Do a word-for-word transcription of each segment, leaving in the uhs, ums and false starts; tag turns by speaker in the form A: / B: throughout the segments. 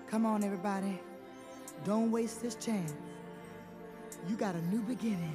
A: Come on, everybody. Don't waste this chance. You got a new beginning.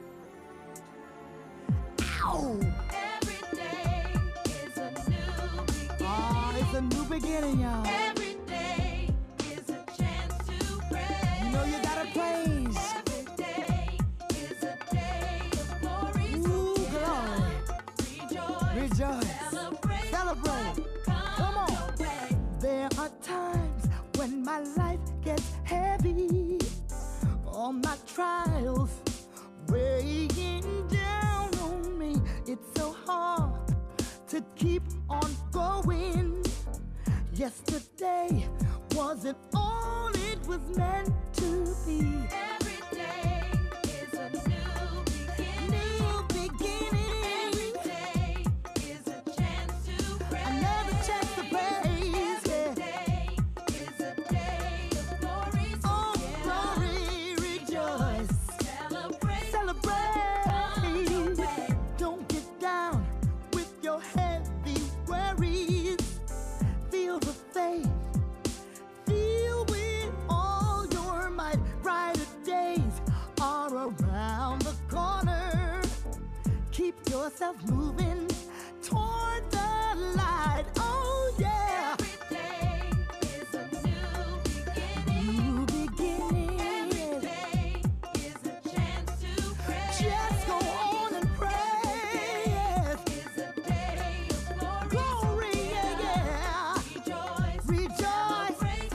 A: Ow!
B: Every day is a new beginning.
A: Oh, it's a new beginning, y'all.
B: Every day is a chance to pray.
A: You know you gotta praise.
B: Every day is a day of glory.
A: Ooh,
B: So
A: glory.
B: rejoice.
A: Rejoice.
B: Celebrate.
A: Celebrate. Come on.
B: Your way.
A: There are times when my life gets heavy. All my trials weighing down on me. It's so hard to keep on going. Yesterday wasn't all it was meant to be.
B: Every day is a new beginning.
A: New beginning.
B: Every day is a chance to pray.
A: Another chance to praise.
B: Every
A: Yeah.
B: day is a day of glory. So
A: Oh,
B: get
A: glory,
B: up,
A: rejoice.
B: celebrate.
A: Celebrate. Don't get down with your heavy worries. Feel the faith. Feel with all your might. Brighter days are around the corner. Keep yourself moving toward the light. Oh yeah.
B: Every day is a new beginning.
A: New beginning.
B: Every day is a chance to pray.
A: Just go on and pray. Yes.
B: Is a day of glory.
A: Glory, yeah, yeah.
B: Rejoice.
A: Rejoice,
B: Celebrate.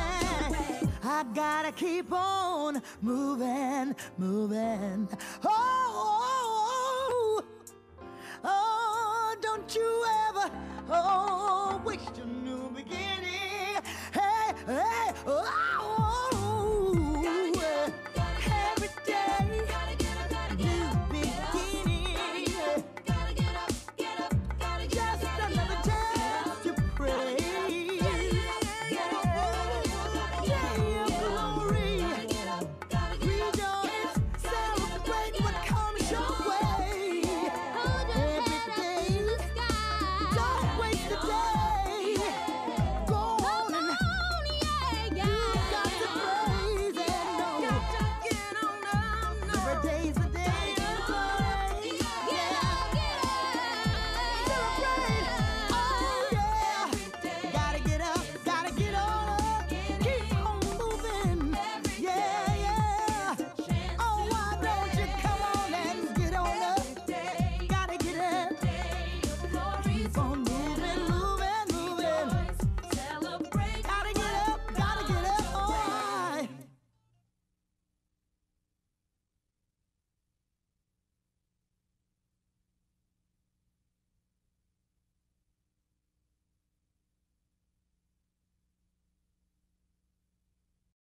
A: celebrate. I gotta keep on moving, moving. Oh,